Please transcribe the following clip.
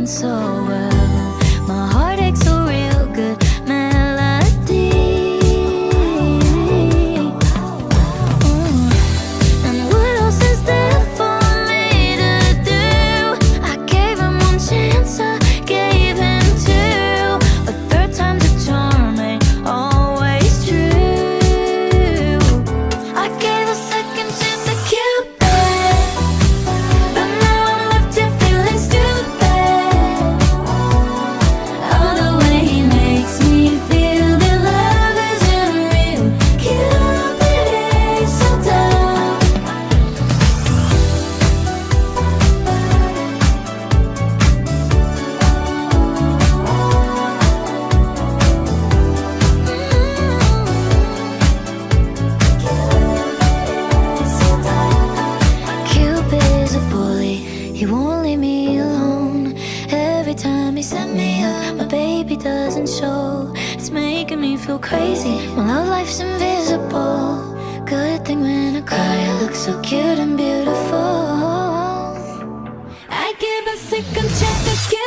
so well. My heartache's a real good melody. And what else is there for me to do? I gave him one chance, I gave him two. A third time's a charm, ain't always true. I gave a second chance to Cupid, but now I'm left here feeling stupid. Oh, the way he makes me feel that love isn't real. Cupid is so dumb. Cupid's a bully, he won't leave me alone. Every time he set me up, my baby doesn't show. It's making me feel crazy, my love life's invisible. Good thing when I cry, I look so cute and beautiful. I give a second chance to